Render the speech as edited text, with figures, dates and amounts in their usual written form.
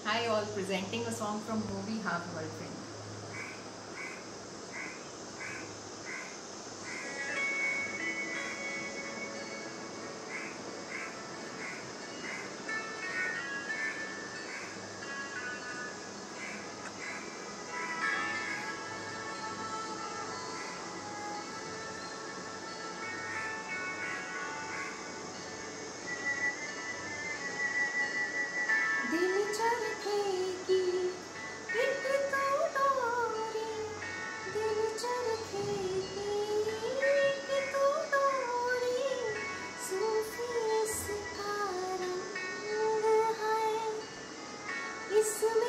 Hi all, presenting a song from movie Half Girlfriend. दिल चरखेगी एक तो डोरी, दिल चरखेगी एक तो डोरी, सूफी इसका रंग है, इसमें